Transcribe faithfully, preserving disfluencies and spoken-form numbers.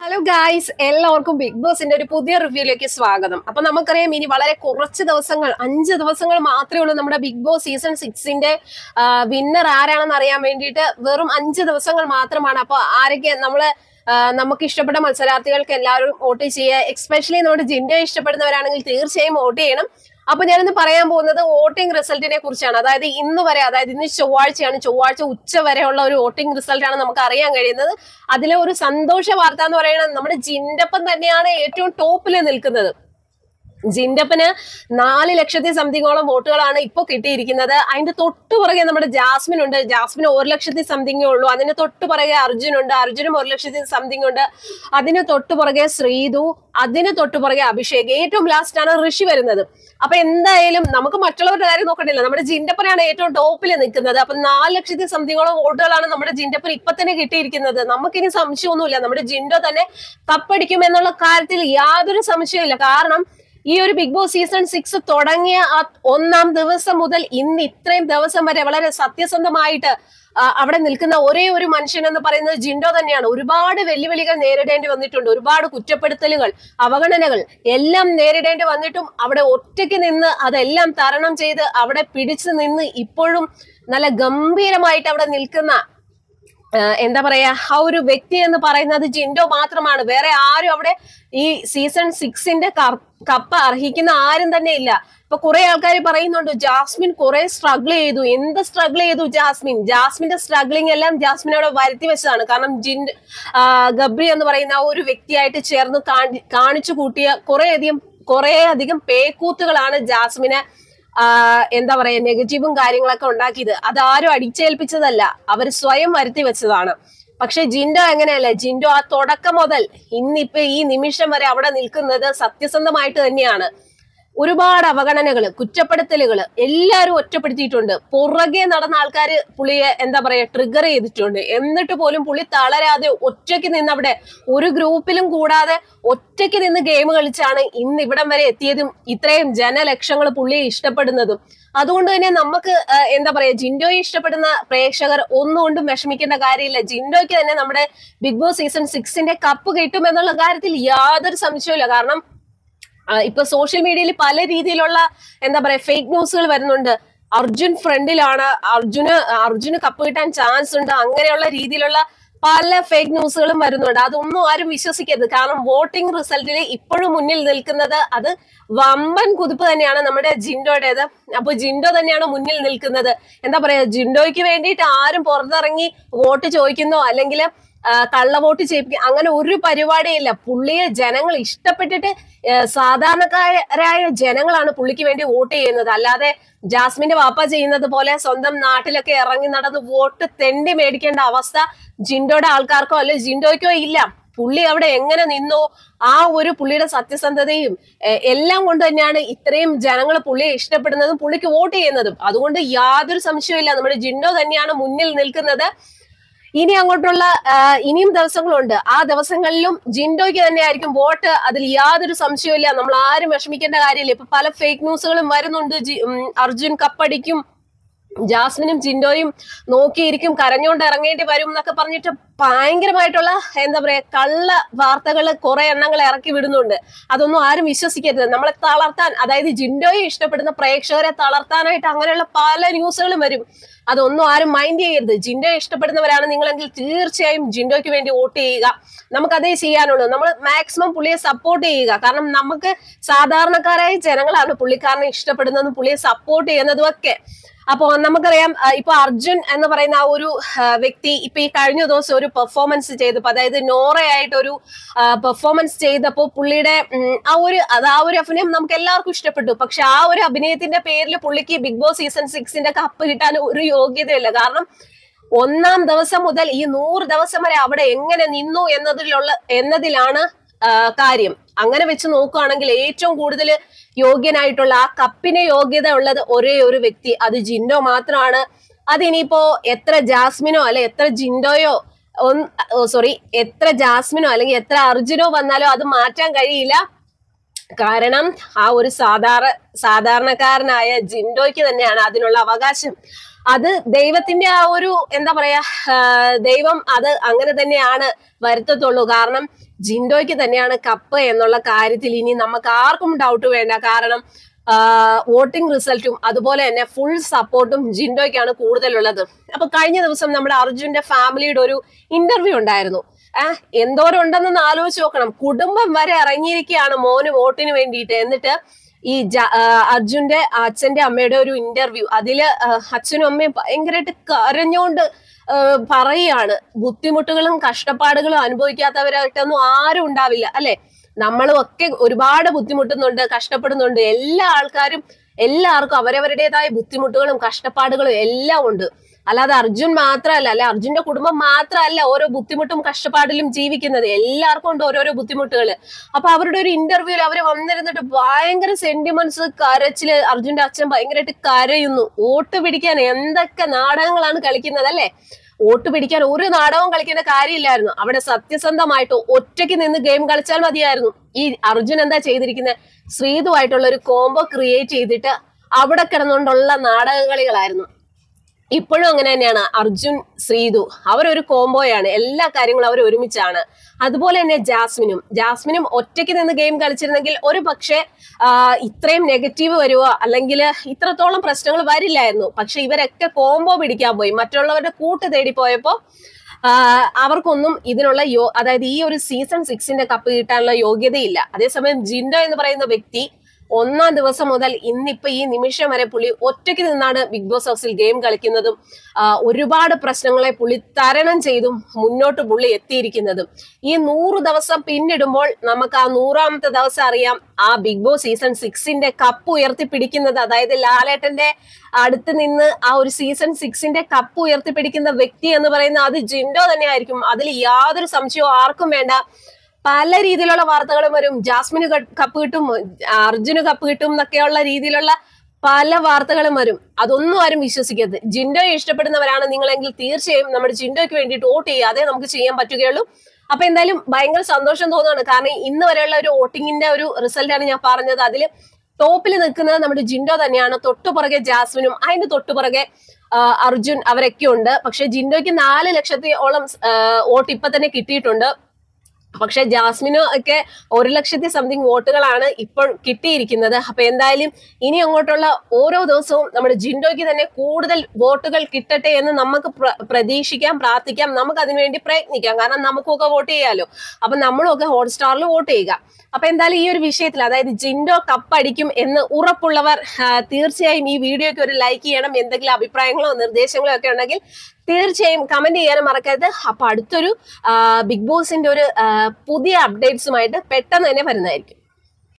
Hello guys, എല്ലാവർക്കും big ബോസിന്റെ ഒരു പുതിയ റിവ്യൂയിലേക്ക് സ്വാഗതം. അപ്പൊ നമുക്കറിയാം, ഇനി വളരെ കുറച്ച് ദിവസങ്ങൾ, അഞ്ച് ദിവസങ്ങൾ മാത്രമേ ഉള്ളൂ നമ്മുടെ ബിഗ് ബോസ് സീസൺ സിക്സിന്റെ വിന്നർ ആരാണെന്ന് അറിയാൻ വേണ്ടിയിട്ട്. വെറും അഞ്ച് ദിവസങ്ങൾ മാത്രമാണ്. അപ്പൊ ആരൊക്കെ നമ്മള് നമുക്ക് ഇഷ്ടപ്പെട്ട മത്സരാർത്ഥികൾക്ക് എല്ലാവരും വോട്ട് ചെയ്യുക. എക്സ്പെഷ്യലി നമ്മുടെ ജിൻഡോ ഇഷ്ടപ്പെടുന്നവരാണെങ്കിൽ തീർച്ചയായും വോട്ട് ചെയ്യണം. അപ്പൊ ഞാനിന്ന് പറയാൻ പോകുന്നത് വോട്ടിംഗ് റിസൾട്ടിനെ കുറിച്ചാണ്. അതായത് ഇന്ന് വരെ, അതായത് ഇന്ന് ചൊവ്വാഴ്ചയാണ്, ചൊവ്വാഴ്ച ഉച്ച വരെയുള്ള ഒരു വോട്ടിംഗ് റിസൾട്ട് ആണ് നമുക്ക് അറിയാൻ കഴിയുന്നത്. അതിലെ ഒരു സന്തോഷ വാർത്ത എന്ന് പറയുന്നത് നമ്മുടെ ജിൻഡപ്പൻ തന്നെയാണ് ഏറ്റവും ടോപ്പിൽ നിൽക്കുന്നത്. ജിൻഡപ്പന് നാല് ലക്ഷത്തി സംതിങ്ങോളം വോട്ടുകളാണ് ഇപ്പൊ കിട്ടിയിരിക്കുന്നത്. അതിന്റെ തൊട്ടു പുറകെ നമ്മുടെ ജാസ്മിൻ ഉണ്ട്. ജാസ്മിന് ഒരു ലക്ഷത്തി സംതിങ്ങേ ഉള്ളൂ. അതിന് തൊട്ടു പുറകെ അർജുൻ ഉണ്ട്. അർജുനും ഒരു ലക്ഷത്തി സംതിങ് ഉണ്ട്. അതിന് തൊട്ടു പുറകെ ശ്രീതു, അതിന് തൊട്ടു പുറകെ അഭിഷേക്, ഏറ്റവും ലാസ്റ്റ് ആണ് ഋഷി വരുന്നത്. അപ്പൊ എന്തായാലും നമുക്ക് മറ്റുള്ളവരുടെ കാര്യം നോക്കണ്ടില്ല, നമ്മുടെ ജിൻഡപ്പനാണ് ഏറ്റവും ടോപ്പിൽ നിൽക്കുന്നത്. അപ്പൊ നാല് ലക്ഷത്തി സംതിങ്ങോളം വോട്ടുകളാണ് നമ്മുടെ ജിൻഡപ്പൻ ഇപ്പൊ തന്നെ കിട്ടിയിരിക്കുന്നത്. നമുക്കിനി സംശയമൊന്നുമില്ല, നമ്മുടെ ജിൻഡോ തന്നെ കപ്പടിക്കും എന്നുള്ള കാര്യത്തിൽ യാതൊരു സംശയമില്ല. കാരണം ഈ ഒരു ബിഗ് ബോസ് സീസൺ സിക്സ് തുടങ്ങിയ ആ ഒന്നാം ദിവസം മുതൽ ഇന്ന് ഇത്രയും ദിവസം വരെ വളരെ സത്യസന്ധമായിട്ട് അവിടെ നിൽക്കുന്ന ഒരേ ഒരു മനുഷ്യൻ എന്ന് പറയുന്നത് ജിൻഡോ തന്നെയാണ്. ഒരുപാട് വെല്ലുവിളികൾ നേരിടേണ്ടി വന്നിട്ടുണ്ട്, ഒരുപാട് കുറ്റപ്പെടുത്തലുകൾ, അവഗണനകൾ എല്ലാം നേരിടേണ്ടി വന്നിട്ടും അവിടെ ഒറ്റയ്ക്ക് നിന്ന് അതെല്ലാം തരണം ചെയ്ത് അവിടെ പിടിച്ചു നിന്ന് ഇപ്പോഴും നല്ല ഗംഭീരമായിട്ട് അവിടെ നിൽക്കുന്ന എന്താ പറയാ ആ ഒരു വ്യക്തി എന്ന് പറയുന്നത് ജിൻഡോ മാത്രമാണ്. വേറെ ആരും അവിടെ ഈ സീസൺ സിക്സിന്റെ കപ്പ് അർഹിക്കുന്ന ആരും തന്നെ ഇല്ല. ഇപ്പൊ കുറെ ആൾക്കാർ പറയുന്നുണ്ട് ജാസ്മിൻ കുറെ സ്ട്രഗിൾ ചെയ്തു. എന്ത് സ്ട്രഗിൾ ചെയ്തു ജാസ്മിൻ? ജാസ്മിന്റെ സ്ട്രഗ്ലിംഗ് എല്ലാം ജാസ്മിൻ അവിടെ വരുത്തി വെച്ചതാണ്. കാരണം ജിൻ ഗബ്രി എന്ന് പറയുന്ന ആ ഒരു വ്യക്തിയായിട്ട് ചേർന്ന് കാണിച്ചു കൂട്ടിയ കുറെ അധികം കുറെ അധികം പേക്കൂത്തുകളാണ് ജാസ്മിനെ എന്താ പറയാ നെഗറ്റീവും കാര്യങ്ങളൊക്കെ ഉണ്ടാക്കിയത്. അതാരും അടിച്ചേൽപ്പിച്ചതല്ല, അവർ സ്വയം വരുത്തി വെച്ചതാണ്. പക്ഷെ ജിൻഡോ എങ്ങനെയല്ല, ജിൻഡോ ആ തുടക്കം മുതൽ ഇന്നിപ്പോ ഈ നിമിഷം വരെ അവിടെ നിൽക്കുന്നത് സത്യസന്ധമായിട്ട് തന്നെയാണ്. ഒരുപാട് അവഗണനകള്, കുറ്റപ്പെടുത്തലുകള് എല്ലാരും ഒറ്റപ്പെടുത്തിയിട്ടുണ്ട്. പുറകെ നടന്ന ആൾക്കാര് പുള്ളിയെ എന്താ പറയാ ട്രിഗർ ചെയ്തിട്ടുണ്ട്. എന്നിട്ട് പോലും പുള്ളി തളരാതെ ഒറ്റയ്ക്ക് നിന്ന് അവിടെ ഒരു ഗ്രൂപ്പിലും കൂടാതെ ഒറ്റയ്ക്ക് നിന്ന് ഗെയിം കളിച്ചാണ് ഇന്ന് ഇവിടം വരെ എത്തിയതും ഇത്രയും ജനലക്ഷങ്ങൾ പുള്ളിയെ ഇഷ്ടപ്പെടുന്നതും. അതുകൊണ്ട് തന്നെ നമുക്ക് എന്താ പറയാ ജിൻഡോയെ ഇഷ്ടപ്പെടുന്ന പ്രേക്ഷകർ ഒന്നുകൊണ്ടും വിഷമിക്കേണ്ട കാര്യമില്ല. ജിൻഡോയ്ക്ക് തന്നെ നമ്മുടെ ബിഗ് ബോസ് സീസൺ സിക്സിന്റെ കപ്പ് കിട്ടും എന്നുള്ള കാര്യത്തിൽ യാതൊരു സംശയമില്ല. കാരണം ഇപ്പൊ സോഷ്യൽ മീഡിയയിൽ പല രീതിയിലുള്ള എന്താ പറയാ ഫേക്ക് ന്യൂസുകൾ വരുന്നുണ്ട്. അർജുൻ ഫ്രണ്ടിലാണ്, അർജുന് അർജുന് കപ്പ് കിട്ടാൻ ചാൻസ് ഉണ്ട്, അങ്ങനെയുള്ള രീതിയിലുള്ള പല ഫേക്ക് ന്യൂസുകളും വരുന്നുണ്ട്. അതൊന്നും ആരും വിശ്വസിക്കരുത്. കാരണം വോട്ടിംഗ് റിസൾട്ടിൽ ഇപ്പോഴും മുന്നിൽ നിൽക്കുന്നത് അത് വമ്പൻ കുതിപ്പ് തന്നെയാണ് നമ്മുടെ ജിൻഡോയുടേത്. അപ്പൊ ജിൻഡോ തന്നെയാണ് മുന്നിൽ നിൽക്കുന്നത്. എന്താ പറയാ ജിൻഡോയ്ക്ക് വേണ്ടിയിട്ട് ആരും പുറത്തിറങ്ങി വോട്ട് ചോദിക്കുന്നോ അല്ലെങ്കിൽ കള്ള വോട്ട് ചെയ്യിപ്പിക്കുക അങ്ങനെ ഒരു പരിപാടിയില്ല. പുള്ളിയെ ജനങ്ങൾ ഇഷ്ടപ്പെട്ടിട്ട് സാധാരണക്കാരായ ജനങ്ങളാണ് പുള്ളിക്ക് വേണ്ടി വോട്ട് ചെയ്യുന്നത്. അല്ലാതെ ജാസ്മിന്റെ വാപ്പ ചെയ്യുന്നത് പോലെ സ്വന്തം നാട്ടിലൊക്കെ ഇറങ്ങി നടന്ന് വോട്ട് തെണ്ടി മേടിക്കേണ്ട അവസ്ഥ ജിൻഡോയുടെ ആൾക്കാർക്കോ അല്ലെ ജിൻഡോയ്ക്കോ ഇല്ല. പുള്ളി അവിടെ എങ്ങനെ നിന്നോ ആ ഒരു പുള്ളിയുടെ സത്യസന്ധതയും എല്ലാം കൊണ്ട് തന്നെയാണ് ഇത്രയും ജനങ്ങൾ പുള്ളിയെ ഇഷ്ടപ്പെടുന്നതും പുള്ളിക്ക് വോട്ട് ചെയ്യുന്നതും. അതുകൊണ്ട് യാതൊരു സംശയമില്ല, നമ്മുടെ ജിൻഡോ തന്നെയാണ് മുന്നിൽ നിൽക്കുന്നത്. ഇനി അങ്ങോട്ടുള്ള ഇനിയും ദിവസങ്ങളുണ്ട്. ആ ദിവസങ്ങളിലും ജിൻഡോയ്ക്ക് തന്നെ ആയിരിക്കും വോട്ട്, അതിൽ യാതൊരു സംശയമില്ല. നമ്മൾ ആരും വിഷമിക്കേണ്ട കാര്യമില്ല. ഇപ്പൊ പല ഫേക്ക് ന്യൂസുകളും വരുന്നുണ്ട്. അർജുൻ കപ്പടിക്കും, ജാസ്മിനും ജിൻഡോയും നോക്കിയിരിക്കും, കരഞ്ഞോണ്ട് ഇറങ്ങേണ്ടി വരും എന്നൊക്കെ പറഞ്ഞിട്ട് ഭയങ്കരമായിട്ടുള്ള എന്താ പറയാ കള്ള വാർത്തകൾ കുറെ എണ്ണങ്ങൾ ഇറക്കി വിടുന്നുണ്ട്. അതൊന്നും ആരും വിശ്വസിക്കരുത്. നമ്മളെ തളർത്താൻ, അതായത് ജിൻഡോയെ ഇഷ്ടപ്പെടുന്ന പ്രേക്ഷകരെ തളർത്താനായിട്ട് അങ്ങനെയുള്ള പല ന്യൂസുകളും വരും. അതൊന്നും ആരും മൈൻഡ് ചെയ്യരുത്. ജിൻഡോയെ ഇഷ്ടപ്പെടുന്നവരാണ് നിങ്ങളെങ്കിൽ തീർച്ചയായും ജിൻഡോയ്ക്ക് വേണ്ടി വോട്ട് ചെയ്യുക. നമുക്ക് അതേ ചെയ്യാനുള്ളൂ. നമ്മൾ മാക്സിമം പുള്ളിയെ സപ്പോർട്ട് ചെയ്യുക. കാരണം നമുക്ക് സാധാരണക്കാരായ ജനങ്ങളാണ് പുള്ളിക്കാരനെ ഇഷ്ടപ്പെടുന്നതും പുള്ളിയെ സപ്പോർട്ട് ചെയ്യുന്നതും ഒക്കെ. അപ്പൊ നമുക്കറിയാം, ഇപ്പൊ അർജുൻ എന്ന് പറയുന്ന ആ ഒരു വ്യക്തി ഇപ്പൊ ഈ കഴിഞ്ഞ ദിവസം ഒരു പെർഫോമൻസ് ചെയ്തപ്പോ, അതായത് നോറയായിട്ട് ഒരു പെർഫോമൻസ് ചെയ്തപ്പോ പുള്ളിയുടെ ആ ഒരു അത് ആ ഒരു അഭിനയം നമുക്ക് എല്ലാവർക്കും ഇഷ്ടപ്പെട്ടു. പക്ഷെ ആ ഒരു അഭിനയത്തിന്റെ പേരിൽ പുള്ളിക്ക് ബിഗ് ബോസ് സീസൺ സിക്സിന്റെ കപ്പ് കിട്ടാൻ ഒരു യോഗ്യതയില്ല. കാരണം ഒന്നാം ദിവസം മുതൽ ഈ നൂറ് ദിവസം വരെ അവിടെ എങ്ങനെ നിന്നു എന്നതിലുള്ള എന്നതിലാണ് കാര്യം. അങ്ങനെ വെച്ച് നോക്കുകയാണെങ്കിൽ ഏറ്റവും കൂടുതൽ യോഗ്യനായിട്ടുള്ള ആ കപ്പിന് യോഗ്യത ഉള്ളത് ഒരേ ഒരു വ്യക്തി, അത് ജിൻഡോ മാത്രമാണ്. അതിനിപ്പോ എത്ര ജാസ്മിനോ അല്ലെ എത്ര ജിൻഡോയോ സോറി എത്ര ജാസ്മിനോ അല്ലെങ്കിൽ എത്ര അർജുനോ വന്നാലോ അത് മാറ്റാൻ കഴിയില്ല. കാരണം ആ ഒരു സാധാരണ സാധാരണക്കാരനായ ജിൻഡോയ്ക്ക് തന്നെയാണ് അതിനുള്ള അവകാശം. അത് ദൈവത്തിന്റെ ആ ഒരു എന്താ പറയാ ദൈവം അത് അങ്ങനെ തന്നെയാണ് വരുത്തത്തുള്ളൂ. കാരണം ജിൻഡോയ്ക്ക് തന്നെയാണ് കപ്പ് എന്നുള്ള കാര്യത്തിൽ ഇനി നമുക്ക് ആർക്കും ഡൗട്ട് വേണ്ട. കാരണം വോട്ടിംഗ് റിസൾട്ടും അതുപോലെ തന്നെ ഫുൾ സപ്പോർട്ടും ജിൻഡോയ്ക്കാണ് കൂടുതലുള്ളത്. അപ്പൊ കഴിഞ്ഞ ദിവസം നമ്മുടെ അർജുന്റെ ഫാമിലിയുടെ ഒരു ഇന്റർവ്യൂ ഉണ്ടായിരുന്നു. ഏഹ് എന്തോരം ഉണ്ടെന്ന് ആലോചിച്ച് നോക്കണം. കുടുംബം വരെ ഇറങ്ങിയിരിക്കുകയാണ് മോന് വോട്ടിന് വേണ്ടിയിട്ട്. എന്നിട്ട് ഈ അർജുന്റെ അച്ഛന്റെ അമ്മയുടെ ഒരു ഇന്റർവ്യൂ, അതില് അച്ഛനും അമ്മയും ഭയങ്കരമായിട്ട് കരഞ്ഞോണ്ട് പറയുകയാണ്, ബുദ്ധിമുട്ടുകളും കഷ്ടപ്പാടുകളും അനുഭവിക്കാത്തവരായിട്ടൊന്നും ആരും ഉണ്ടാവില്ല അല്ലെ. നമ്മളും ഒക്കെ ഒരുപാട് ബുദ്ധിമുട്ടുന്നുണ്ട്, കഷ്ടപ്പെടുന്നുണ്ട്. എല്ലാ ആൾക്കാരും എല്ലാവർക്കും അവരവരുടേതായ ബുദ്ധിമുട്ടുകളും കഷ്ടപ്പാടുകളും എല്ലാം ഉണ്ട്. അല്ലാതെ അർജുൻ മാത്രമല്ല, അല്ലെ അർജുന്റെ കുടുംബം മാത്രമല്ല ഓരോ ബുദ്ധിമുട്ടും കഷ്ടപ്പാടിലും ജീവിക്കുന്നത്. എല്ലാവർക്കും ഉണ്ട് ഓരോരോ ബുദ്ധിമുട്ടുകൾ. അപ്പൊ അവരുടെ ഒരു ഇന്റർവ്യൂവിൽ അവര് വന്നിരുന്നിട്ട് ഭയങ്കര സെന്റിമെന്റ്സ്, കരച്ചില്, അർജുന്റെ അച്ഛൻ ഭയങ്കരമായിട്ട് കരയുന്നു. വോട്ട് പിടിക്കാൻ എന്തൊക്കെ നാടകങ്ങളാണ് കളിക്കുന്നത് അല്ലെ. വോട്ട് പിടിക്കാൻ ഒരു നാടകവും കളിക്കേണ്ട കാര്യമില്ലായിരുന്നു. അവിടെ സത്യസന്ധമായിട്ട് ഒറ്റയ്ക്ക് നിന്ന് ഗെയിം കളിച്ചാൽ മതിയായിരുന്നു. ഈ അർജുൻ എന്താ ചെയ്തിരിക്കുന്നത്, ശ്രീതുവായിട്ടുള്ള ഒരു കോംബോ ക്രിയേറ്റ് ചെയ്തിട്ട് അവിടെ കിടന്നുകൊണ്ടുള്ള നാടകകളികളായിരുന്നു. ഇപ്പോഴും അങ്ങനെ തന്നെയാണ്. അർജുൻ ശ്രീതു അവരൊരു കോംബോയാണ്, എല്ലാ കാര്യങ്ങളും അവർ ഒരുമിച്ചാണ്. അതുപോലെ തന്നെ ജാസ്മിനും ജാസ്മിനും ഒറ്റയ്ക്ക് നിന്ന് ഗെയിം കളിച്ചിരുന്നെങ്കിൽ ഒരു പക്ഷേ ഇത്രയും നെഗറ്റീവ് വരുവോ അല്ലെങ്കിൽ ഇത്രത്തോളം പ്രശ്നങ്ങൾ വരില്ലായിരുന്നു. പക്ഷെ ഇവരൊക്കെ കോംബോ പിടിക്കാൻ പോയി, മറ്റുള്ളവരുടെ കൂട്ട് തേടി പോയപ്പോ ആഹ് അവർക്കൊന്നും ഇതിനുള്ള യോ അതായത് ഈ ഒരു സീസൺ സിക്സിന്റെ കപ്പ് കിട്ടാനുള്ള യോഗ്യതയില്ല. അതേസമയം ജിൻഡോ എന്ന് പറയുന്ന വ്യക്തി ഒന്നാം ദിവസം മുതൽ ഇന്നിപ്പോ ഈ നിമിഷം വരെ പുള്ളി ഒറ്റയ്ക്ക് നിന്നാണ് ബിഗ് ബോസ് ഹൗസിൽ ഗെയിം കളിക്കുന്നതും ഒരുപാട് പ്രശ്നങ്ങളെ പുള്ളി തരണം ചെയ്തും മുന്നോട്ട് പുള്ളി എത്തിയിരിക്കുന്നതും. ഈ നൂറ് ദിവസം പിന്നിടുമ്പോൾ നമുക്ക് ആ നൂറാമത്തെ ദിവസം അറിയാം ആ ബിഗ് ബോസ് സീസൺ സിക്സിന്റെ കപ്പ് ഉയർത്തിപ്പിടിക്കുന്നത്, അതായത് ലാലേട്ടന്റെ അടുത്ത് നിന്ന് ആ ഒരു സീസൺ സിക്സിന്റെ കപ്പ് ഉയർത്തിപ്പിടിക്കുന്ന വ്യക്തി എന്ന് പറയുന്നത് അത് ജിൻഡോ തന്നെ ആയിരിക്കും. അതിൽ യാതൊരു സംശയവും ആർക്കും വേണ്ട. പല രീതിയിലുള്ള വാർത്തകളും വരും. ജാസ്മിന് കപ്പ് കിട്ടും, അർജുന് കപ്പ് കിട്ടും എന്നൊക്കെയുള്ള രീതിയിലുള്ള പല വാർത്തകളും വരും. അതൊന്നും ആരും വിശ്വസിക്കരുത്. ജിൻഡോയെ ഇഷ്ടപ്പെടുന്നവരാണ് നിങ്ങളെങ്കിൽ തീർച്ചയായും നമ്മുടെ ജിൻഡോയ്ക്ക് വേണ്ടിയിട്ട് വോട്ട് ചെയ്യുക. അതേ നമുക്ക് ചെയ്യാൻ പറ്റുകയുള്ളൂ. അപ്പൊ എന്തായാലും ഭയങ്കര സന്തോഷം തോന്നുകയാണ്. കാരണം ഇന്ന് വരെയുള്ള ഒരു വോട്ടിങ്ങിന്റെ ഒരു റിസൾട്ടാണ് ഞാൻ പറഞ്ഞത്. അതിൽ ടോപ്പിൽ നിൽക്കുന്നത് നമ്മുടെ ജിൻഡോ തന്നെയാണ്. തൊട്ടുപുറകെ ജാസ്മിനും അതിന്റെ തൊട്ടുപുറകെ അർജുൻ അവരൊക്കെ ഉണ്ട്. പക്ഷെ ജിൻഡോയ്ക്ക് നാല് ലക്ഷത്തോളം വോട്ട് ഇപ്പൊ തന്നെ കിട്ടിയിട്ടുണ്ട്. പക്ഷെ ജാസ്മിനോ ഒക്കെ ഒരു ലക്ഷത്തി സംതിങ് വോട്ടുകളാണ് ഇപ്പോൾ കിട്ടിയിരിക്കുന്നത്. അപ്പൊ എന്തായാലും ഇനി അങ്ങോട്ടുള്ള ഓരോ ദിവസവും നമ്മുടെ ജിൻഡോയ്ക്ക് തന്നെ കൂടുതൽ വോട്ടുകൾ കിട്ടട്ടെ എന്ന് നമുക്ക് പ്രതീക്ഷിക്കാം, പ്രാർത്ഥിക്കാം. നമുക്ക് അതിനുവേണ്ടി പ്രയത്നിക്കാം. കാരണം നമുക്കൊക്കെ വോട്ട് ചെയ്യാലോ. അപ്പൊ നമ്മളൊക്കെ ഹോട്ട്സ്റ്റാറിൽ വോട്ട് ചെയ്യുക. അപ്പൊ എന്തായാലും ഈ ഒരു വിഷയത്തിൽ, അതായത് ജിൻഡോ കപ്പടിക്കും എന്ന് ഉറപ്പുള്ളവർ തീർച്ചയായും ഈ വീഡിയോയ്ക്ക് ഒരു ലൈക്ക് ചെയ്യണം. എന്തെങ്കിലും അഭിപ്രായങ്ങളോ നിർദ്ദേശങ്ങളോ ഒക്കെ ഉണ്ടെങ്കിൽ തീർച്ചയായും കമന്റ് ചെയ്യാനും മറക്കരുത്. അപ്പൊ അടുത്തൊരു ബിഗ് ബോസിന്റെ ഒരു പുതിയ അപ്ഡേറ്റ്സുമായിട്ട് പെട്ടെന്ന് തന്നെ വരുന്നതായിരിക്കും.